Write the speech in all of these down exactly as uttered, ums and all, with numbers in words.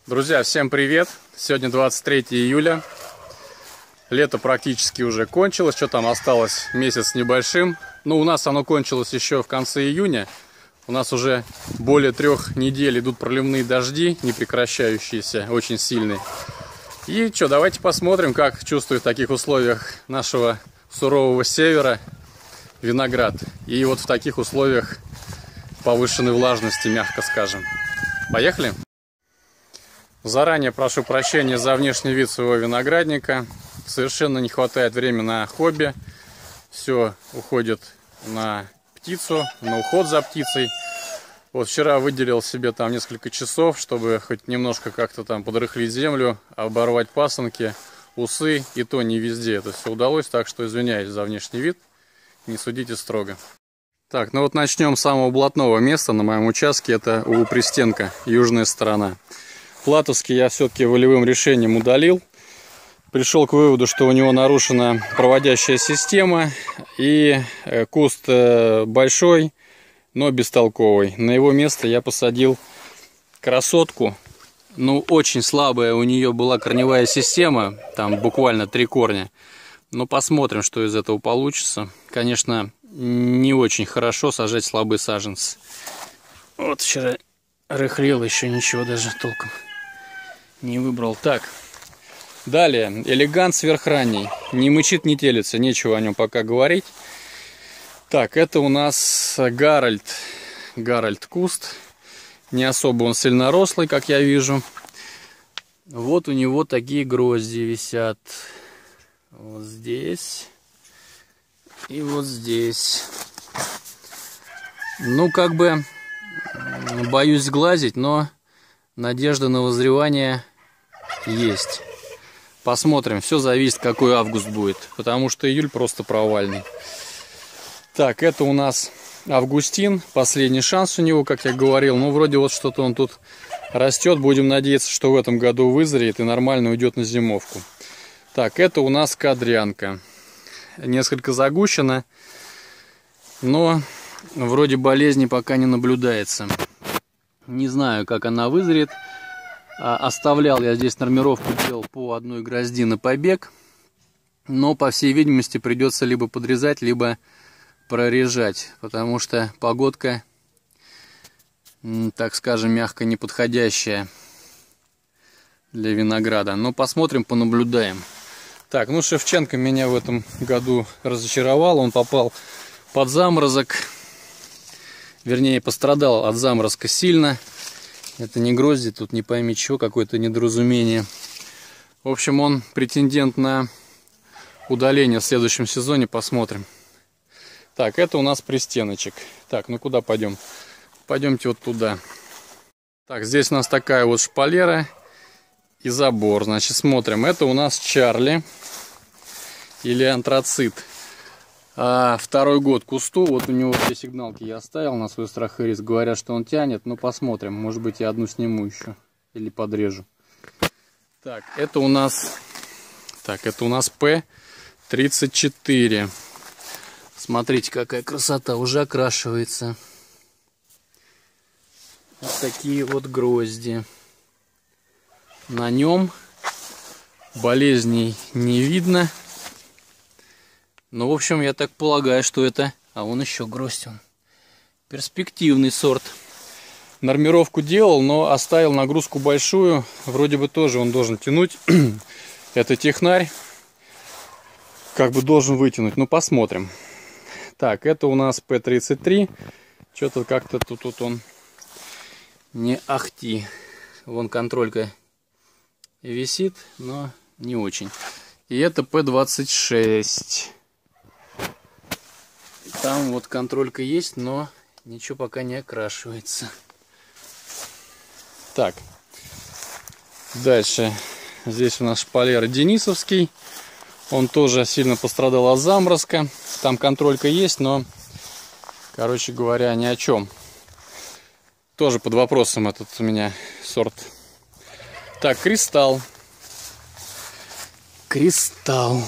Друзья, всем привет! Сегодня двадцать третье июля. Лето практически уже кончилось. Что там осталось? Месяц с небольшим. Ну, у нас оно кончилось еще в конце июня. У нас уже более трех недель идут проливные дожди, не прекращающиеся, очень сильные. И что, давайте посмотрим, как чувствует в таких условиях нашего сурового севера виноград. И вот в таких условиях повышенной влажности, мягко скажем. Поехали! Заранее прошу прощения за внешний вид своего виноградника. Совершенно не хватает времени на хобби. Все уходит на птицу, на уход за птицей. Вот вчера выделил себе там несколько часов, чтобы хоть немножко как-то там подрыхлить землю, оборвать пасынки, усы, и то не везде это все удалось, так что извиняюсь за внешний вид, не судите строго. Так, ну вот начнем с самого блатного места на моем участке, это у пристенка, южная сторона. Платовский я все-таки волевым решением удалил. Пришел к выводу, что у него нарушена проводящая система. И куст большой, но бестолковый. На его место я посадил красотку. Ну, очень слабая у нее была корневая система. Там буквально три корня. Но посмотрим, что из этого получится. Конечно, не очень хорошо сажать слабые саженцы. Вот вчера рыхлел, еще ничего даже толком не выбрал. Так, далее, элегант сверхранний. Не мычит, не телится, нечего о нем пока говорить. Так, это у нас Гарольд. Гарольд куст. Не особо он сильнорослый, как я вижу. Вот у него такие грозди висят. Вот здесь. И вот здесь. Ну, как бы, боюсь сглазить, но надежда на вызревание есть. Посмотрим. Все зависит, какой август будет. Потому что июль просто провальный. Так, это у нас Августин. Последний шанс у него, как я говорил. Ну, вроде вот что-то он тут растет. Будем надеяться, что в этом году вызреет и нормально уйдет на зимовку. Так, это у нас Кадрянка. Несколько загущена. Но вроде болезни пока не наблюдается. Не знаю, как она вызреет. Оставлял я здесь нормировку, делал по одной грозди на побег. Но, по всей видимости, придется либо подрезать, либо прорежать. Потому что погодка, так скажем, мягко неподходящая для винограда. Но посмотрим, понаблюдаем. Так, ну Шевченко меня в этом году разочаровал. Он попал под заморозок. Вернее, пострадал от заморозка сильно. Это не грозди, тут не пойми чего, какое-то недоразумение. В общем, он претендент на удаление в следующем сезоне, посмотрим. Так, это у нас пристеночек. Так, ну куда пойдем? Пойдемте вот туда. Так, здесь у нас такая вот шпалера и забор. Значит, смотрим. Это у нас Чарли или антрацит. А, второй год кусту. Вот у него две сигналки я оставил на свой страх и риск. Говорят, что он тянет. Ну, посмотрим. Может быть, я одну сниму еще. Или подрежу. Так, это у нас... Так, это у нас П тридцать четыре. Смотрите, какая красота. Уже окрашивается. Вот такие вот грозди. На нем болезней не видно. Ну, в общем, я так полагаю, что это... А вон еще гроздь. Он. Перспективный сорт. Нормировку делал, но оставил нагрузку большую. Вроде бы тоже он должен тянуть. Это технарь. Как бы должен вытянуть. Ну, посмотрим. Так, это у нас П тридцать три. Что-то как-то тут, тут он не ахти. Вон контролька висит, но не очень. И это П двадцать шесть. Там вот контролька есть, но ничего пока не окрашивается. Так. Дальше. Здесь у нас шпалер Денисовский. Он тоже сильно пострадал от заморозка. Там контролька есть, но, короче говоря, ни о чем. Тоже под вопросом этот у меня сорт. Так, Кристалл. Кристалл.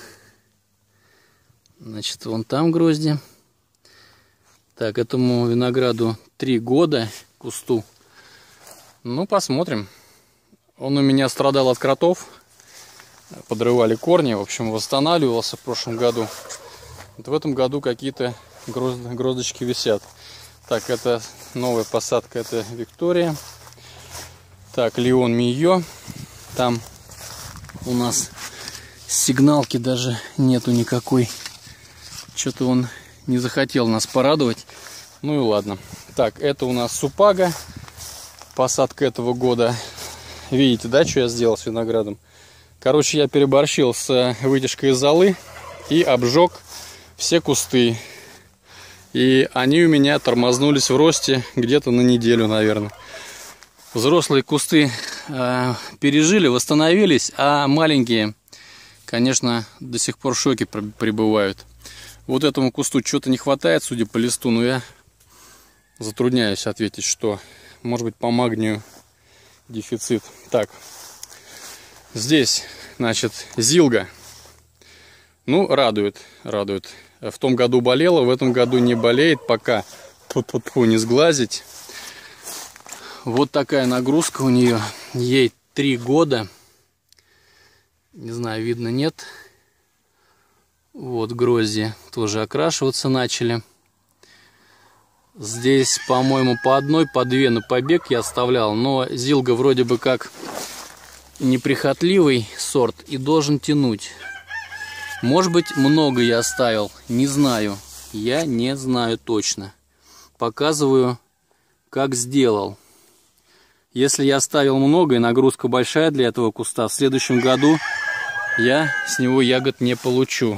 Значит, вон там грозди. Так, этому винограду три года, кусту. Ну, посмотрим. Он у меня страдал от кротов. Подрывали корни. В общем, восстанавливался в прошлом году. Вот в этом году какие-то гроздочки висят. Так, это новая посадка. Это Виктория. Так, Леон Мио. Там у нас сигналки даже нету никакой. Что-то он не захотел нас порадовать. Ну и ладно. Так, это у нас Супага. Посадка этого года. Видите, да, что я сделал с виноградом? Короче, я переборщил с вытяжкой из золы и обжег все кусты. И они у меня тормознулись в росте где-то на неделю, наверное. Взрослые кусты э, пережили, восстановились, а маленькие, конечно, до сих пор в шоке пребывают. Вот этому кусту что-то не хватает, судя по листу, но я затрудняюсь ответить, что, может быть, по магнию дефицит. Так, здесь, значит, зилга. Ну, радует, радует. В том году болела, в этом году не болеет, пока тьфу-тьфу-тьфу, не сглазить. Вот такая нагрузка у нее. Ей три года. Не знаю, видно, нет. Вот грозди тоже окрашиваться начали. Здесь, по-моему, по одной, по две на побег я оставлял. Но зилга вроде бы как неприхотливый сорт и должен тянуть. Может быть, много я оставил. Не знаю. Я не знаю точно. Показываю, как сделал. Если я оставил много и нагрузка большая для этого куста, в следующем году я с него ягод не получу.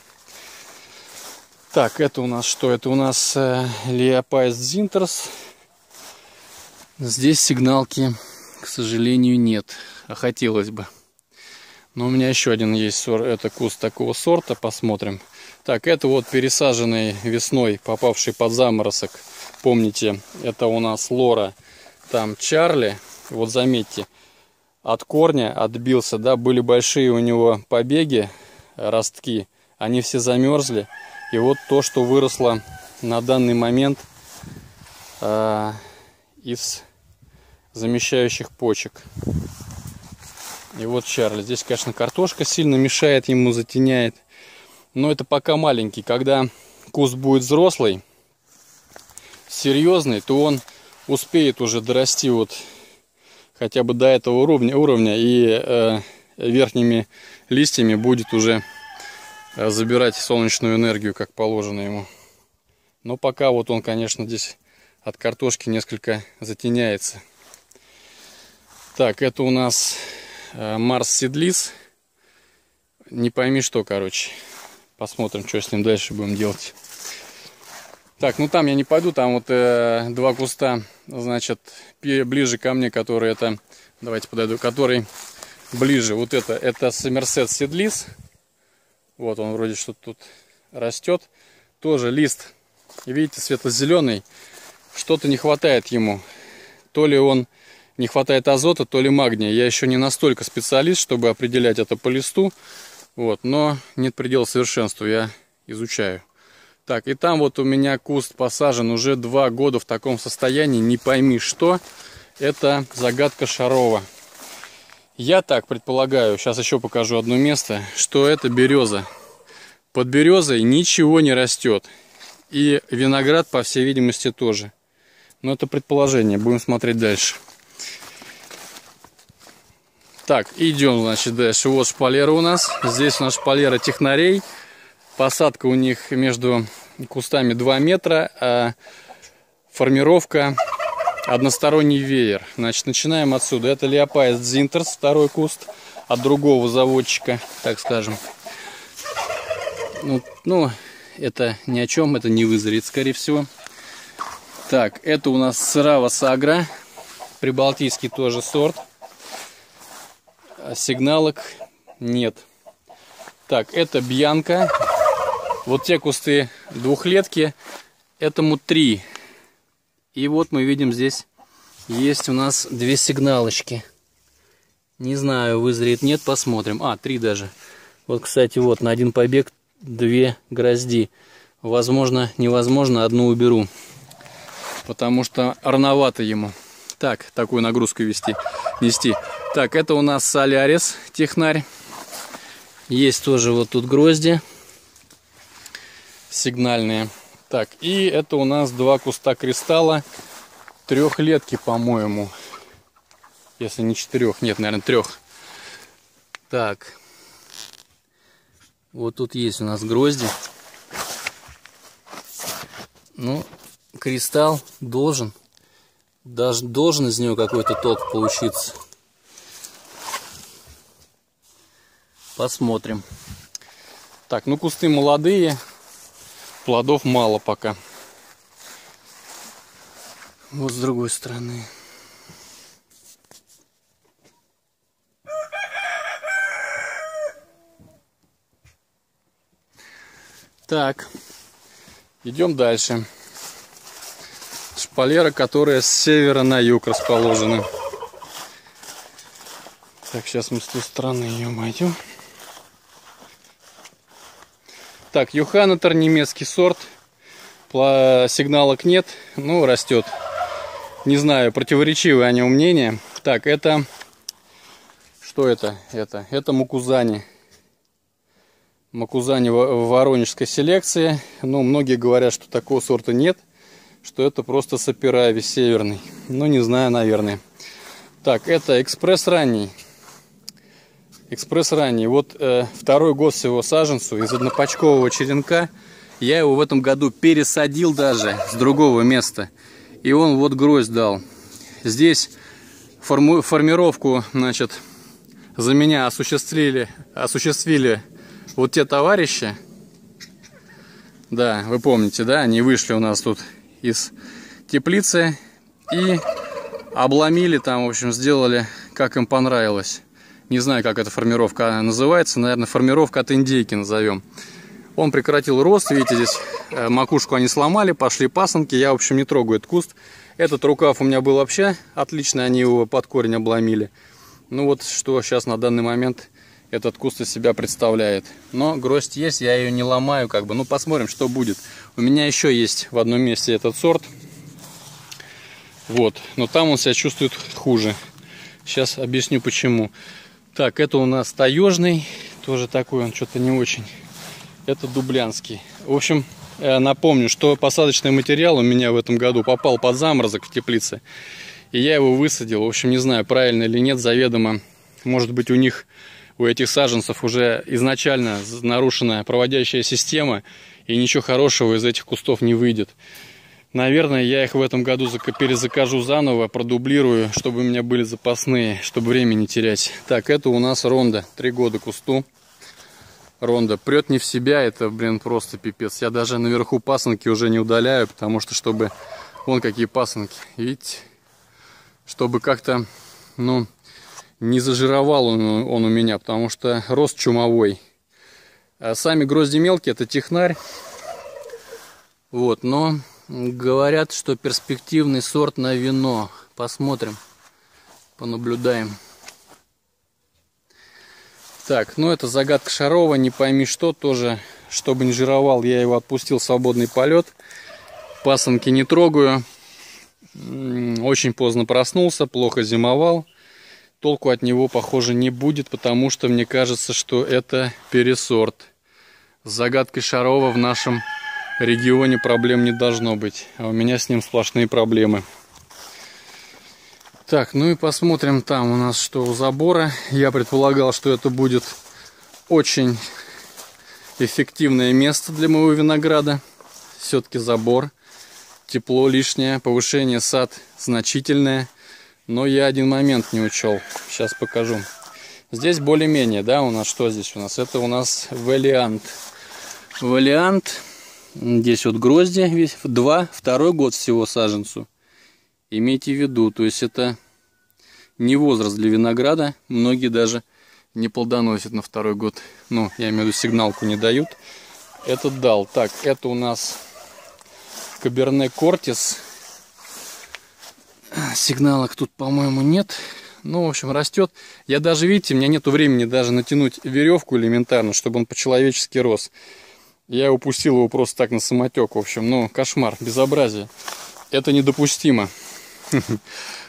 Так, это у нас что? Это у нас э, Leopais Zinters. Здесь сигналки, к сожалению, нет. А хотелось бы. Но у меня еще один есть сорт. Это куст такого сорта. Посмотрим. Так, это вот пересаженный весной, попавший под заморозок. Помните, это у нас Лора. Там Чарли. Вот заметьте, от корня отбился, да, были большие у него побеги, ростки. Они все замерзли. И вот то, что выросло на данный момент э, из замещающих почек. И вот Чарли. Здесь, конечно, картошка сильно мешает ему, затеняет. Но это пока маленький. Когда куст будет взрослый, серьезный, то он успеет уже дорасти вот хотя бы до этого уровня, уровня и э, верхними листьями будет уже забирать солнечную энергию, как положено ему. Но пока вот он, конечно, здесь от картошки несколько затеняется. Так, это у нас Марс Сидлис. Не пойми что, короче. Посмотрим, что с ним дальше будем делать. Так, ну там я не пойду, там вот э, два куста, значит, ближе ко мне, которые это, давайте подойду, который ближе, вот это, это Somerset Seedless. Вот он вроде что-то тут растет. Тоже лист, видите, светло-зеленый. Что-то не хватает ему. То ли он не хватает азота, то ли магния. Я еще не настолько специалист, чтобы определять это по листу. Вот, но нет предела совершенству, я изучаю. Так, и там вот у меня куст посажен уже два года в таком состоянии. Не пойми что. Это загадка Шарова. Я так предполагаю, сейчас еще покажу одно место, что это береза. Под березой ничего не растет. И виноград, по всей видимости, тоже. Но это предположение, будем смотреть дальше. Так, идем, значит, дальше. Вот шпалера у нас. Здесь у нас шпалера технарей. Посадка у них между кустами два метра, а формировка односторонний веер. Значит, начинаем отсюда. Это Leopais Zinters, второй куст от другого заводчика, так скажем. Ну, ну, это ни о чем, это не вызреет, скорее всего. Так, это у нас Syrah Sagra, прибалтийский тоже сорт. Сигналок нет. Так, это Бьянка. Вот те кусты двухлетки, этому три. И вот мы видим, здесь есть у нас две сигналочки. Не знаю, вызреет, нет, посмотрим. А, три даже. Вот, кстати, вот на один побег две грозди. Возможно, невозможно, одну уберу. Потому что рановато ему. Так, такую нагрузку вести, нести. Так, это у нас Солярис, технарь. Есть тоже вот тут грозди сигнальные. Так, и это у нас два куста кристалла. Трехлетки, по-моему. Если не четырех, нет, наверное, трех. Так. Вот тут есть у нас грозди. Ну, кристалл должен, даже должен из него какой-то толк получиться. Посмотрим. Так, ну кусты молодые, плодов мало пока. Вот с другой стороны. Так, идем дальше. Шпалера, которая с севера на юг расположена. Так, сейчас мы с той стороны ее обойдем. Так, Юханатор, немецкий сорт. Сигналок нет, но растет. Не знаю, противоречивые о нем мнения. Так, это... Что это? Это, это Макузани. Макузани в воронежской селекции. Но многие говорят, что такого сорта нет. Что это просто Саперави северный. Ну, не знаю, наверное. Так, это экспресс ранний. Экспресс ранний. Вот э, второй год с его саженцу из однопачкового черенка. Я его в этом году пересадил даже с другого места. И он вот гроздь дал. Здесь форму, формировку, значит, за меня осуществили, осуществили вот те товарищи. Да, вы помните, да? Они вышли у нас тут из теплицы и обломили там, в общем, сделали, как им понравилось. Не знаю, как эта формировка называется. Наверное, формировка от индейки назовем. Он прекратил рост. Видите, здесь макушку они сломали, пошли пасынки. Я, в общем, не трогаю этот куст. Этот рукав у меня был вообще отлично. Они его под корень обломили. Ну вот, что сейчас на данный момент этот куст из себя представляет. Но гроздь есть, я ее не ломаю, как бы. Ну, посмотрим, что будет. У меня еще есть в одном месте этот сорт. Вот. Но там он себя чувствует хуже. Сейчас объясню, почему. Так, это у нас таежный, тоже такой, он что-то не очень. Это дублянский. В общем, напомню, что посадочный материал у меня в этом году попал под заморозок в теплице. И я его высадил. В общем, не знаю, правильно или нет, заведомо. Может быть, у них, у этих саженцев уже изначально нарушена проводящая система. И ничего хорошего из этих кустов не выйдет. Наверное, я их в этом году перезакажу заново, продублирую, чтобы у меня были запасные, чтобы время не терять. Так, это у нас ронда, три года кусту. Ронда прет не в себя, это, блин, просто пипец. Я даже наверху пасынки уже не удаляю, потому что, чтобы... Вон какие пасынки, видите? Чтобы как-то, ну, не зажировал он, он у меня, потому что рост чумовой. А сами грозди мелкие, это технарь. Вот, но... Говорят, что перспективный сорт на вино. Посмотрим, понаблюдаем. Так, ну это загадка Шарова, не пойми что, тоже, чтобы не жировал, я его отпустил в свободный полет. Пасынки не трогаю. Очень поздно проснулся, плохо зимовал. Толку от него, похоже, не будет, потому что мне кажется, что это пересорт. С загадкой Шарова в нашем регионе проблем не должно быть, а у меня с ним сплошные проблемы. Так, ну и посмотрим там у нас что у забора. Я предполагал, что это будет очень эффективное место для моего винограда. Все-таки забор, тепло лишнее, повышение сад значительное. Но я один момент не учел. Сейчас покажу. Здесь более-менее, да, у нас что здесь у нас? Это у нас валиант. Валиант. Здесь вот грозди, весь, два, второй год всего саженцу. Имейте в виду, то есть это не возраст для винограда. Многие даже не плодоносят на второй год. Ну, я имею в виду, сигналку не дают. Этот дал. Так, это у нас Каберне Кортис. Сигналок тут, по-моему, нет. Ну, в общем, растет. Я даже, видите, у меня нету времени даже натянуть веревку элементарно, чтобы он по-человечески рос. Я упустил его просто так на самотек. В общем, ну, кошмар, безобразие. Это недопустимо.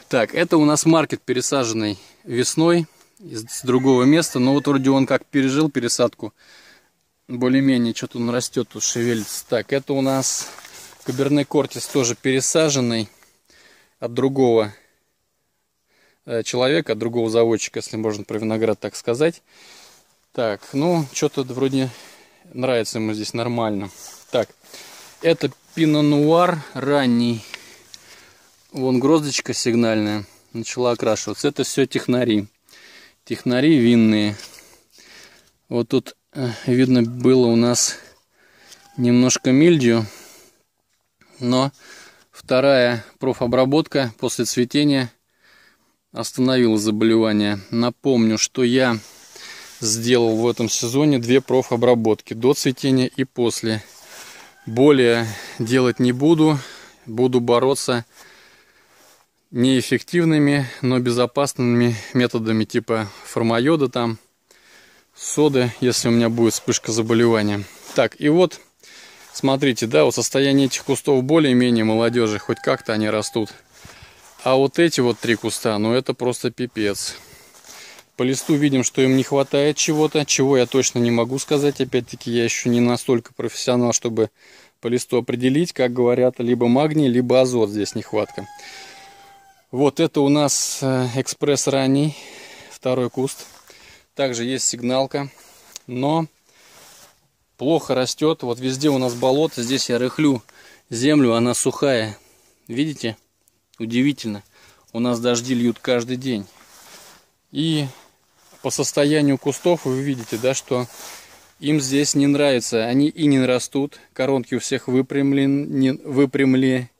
Так, это у нас маркет, пересаженный весной с другого места. Но вот вроде он как пережил пересадку. Более-менее, что-то он растет, тут шевелится. Так, это у нас Каберне Кортис, тоже пересаженный от другого человека, от другого заводчика, если можно про виноград так сказать. Так, ну, что-то вроде нравится ему здесь нормально. Так, это Пино Нуар ранний. Вон гроздочка сигнальная начала окрашиваться. Это все технари. Технари винные. Вот тут видно было у нас немножко мильдию, но вторая профобработка после цветения остановила заболевание. Напомню, что я сделал в этом сезоне две профобработки: до цветения и после. Более делать не буду. Буду бороться неэффективными, но безопасными методами типа формайода, там, соды, если у меня будет вспышка заболевания. Так, и вот, смотрите, да, вот состояние этих кустов более-менее молодежи, хоть как-то они растут. А вот эти вот три куста, ну это просто пипец. По листу видим, что им не хватает чего-то, чего я точно не могу сказать. Опять-таки, я еще не настолько профессионал, чтобы по листу определить, как говорят, либо магний, либо азот здесь нехватка. Вот это у нас экспресс ранний, второй куст. Также есть сигналка, но плохо растет. Вот везде у нас болото, здесь я рыхлю землю, она сухая. Видите? Удивительно. У нас дожди льют каждый день. И по состоянию кустов вы видите, да, что им здесь не нравится. Они и не растут. Коронки у всех выпрямлены. выпрямлены.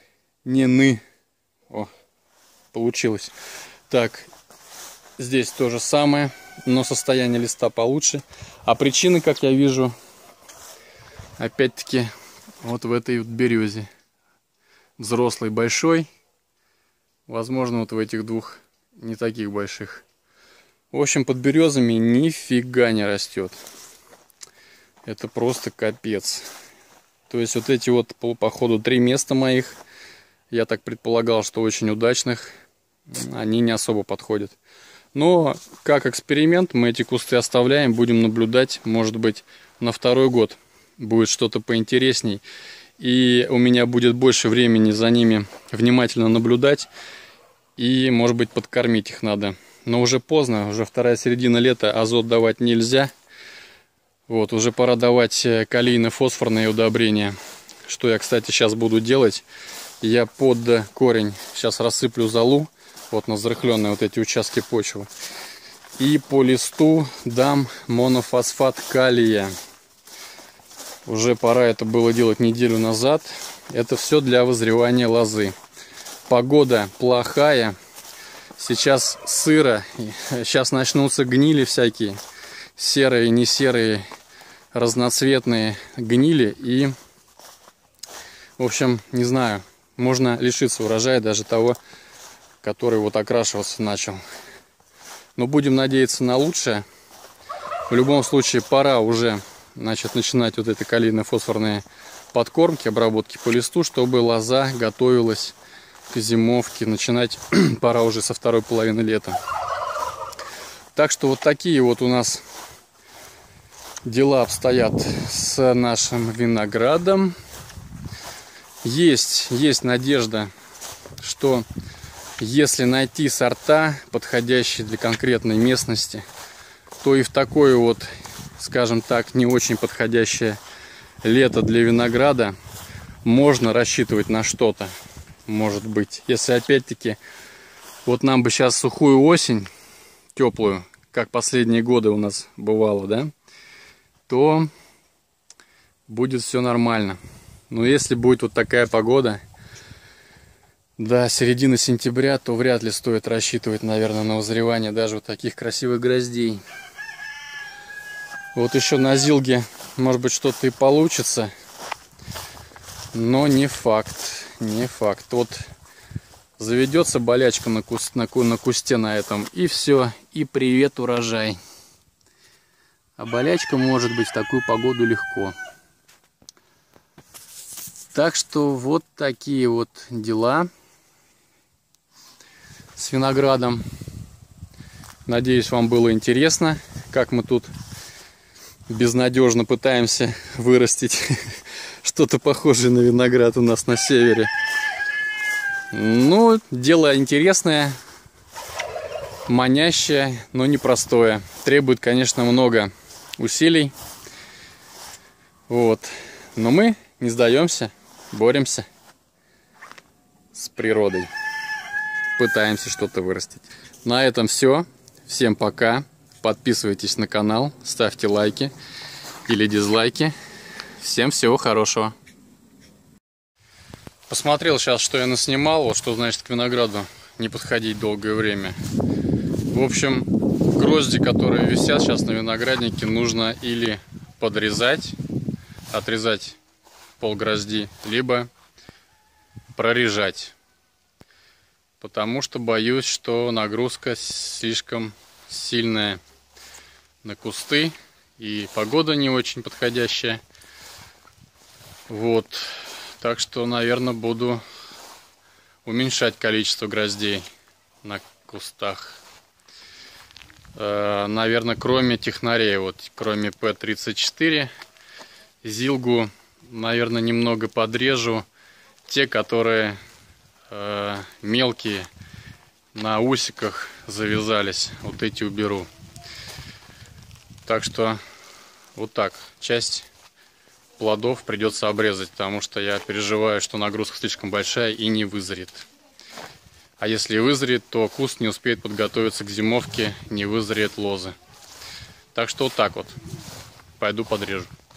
О, получилось. Так, здесь то же самое, но состояние листа получше. А причины, как я вижу, опять-таки, вот в этой вот березе. Взрослый большой. Возможно, вот в этих двух не таких больших. В общем, под березами нифига не растет. Это просто капец. То есть вот эти вот, по, по ходу, три места моих, я так предполагал, что очень удачных, они не особо подходят. Но как эксперимент мы эти кусты оставляем, будем наблюдать. Может быть, на второй год будет что-то поинтересней. И у меня будет больше времени за ними внимательно наблюдать. И, может быть, подкормить их надо. Но уже поздно, уже вторая середина лета, азот давать нельзя. Вот, уже пора давать калийно-фосфорные удобрения. Что я, кстати, сейчас буду делать. Я под корень сейчас рассыплю золу. Вот на взрыхленные вот эти участки почвы. И по листу дам монофосфат калия. Уже пора это было делать неделю назад. Это все для вызревания лозы. Погода плохая. Сейчас сыро. Сейчас начнутся гнили всякие. Серые, не серые, разноцветные гнили. И, в общем, не знаю. Можно лишиться урожая, даже того, который вот окрашиваться начал. Но будем надеяться на лучшее. В любом случае, пора уже, значит, начинать вот эти калийно-фосфорные подкормки, обработки по листу, чтобы лоза готовилась к зимовке. Начинать пора уже со второй половины лета. Так что вот такие вот у нас дела обстоят с нашим виноградом. Есть, есть надежда, что если найти сорта, подходящие для конкретной местности, то и в такое вот, скажем так, не очень подходящее лето для винограда можно рассчитывать на что-то, может быть. Если опять-таки, вот нам бы сейчас сухую осень, теплую, как последние годы у нас бывало, да, то будет все нормально. Но если будет вот такая погода, до середины сентября, то вряд ли стоит рассчитывать, наверное, на вызревание даже вот таких красивых гроздей. Вот еще на зилге, может быть, что-то и получится, но не факт, не факт. Вот заведется болячка на, куст, на, на кусте на этом, и все, и привет урожай. А болячка может быть в такую погоду легко. Так что вот такие вот дела. с виноградом. Надеюсь, вам было интересно, как мы тут безнадежно пытаемся вырастить что-то похожее на виноград у нас на севере. Ну, дело интересное, манящее, но непростое. Требует, конечно, много усилий. Вот. Но мы не сдаемся, боремся с природой. Пытаемся что-то вырастить. На этом все. Всем пока. Подписывайтесь на канал, ставьте лайки или дизлайки. Всем всего хорошего. Посмотрел сейчас, что я наснимал. Вот что значит к винограду не подходить долгое время. В общем, грозди, которые висят сейчас на винограднике, нужно или подрезать, отрезать полгрозди, либо прорежать. Потому что боюсь, что нагрузка слишком сильная на кусты, и погода не очень подходящая. Вот. Так что, наверное, буду уменьшать количество гроздей на кустах. Э, наверное, кроме технарей, вот, кроме П тридцать четыре, зилгу, наверное, немного подрежу. Те, которые э, мелкие, на усиках завязались, вот эти уберу. Так что вот так, часть плодов придется обрезать, потому что я переживаю, что нагрузка слишком большая и не вызреет. А если вызреет, то куст не успеет подготовиться к зимовке, не вызреет лозы. Так что вот так вот. Пойду подрежу.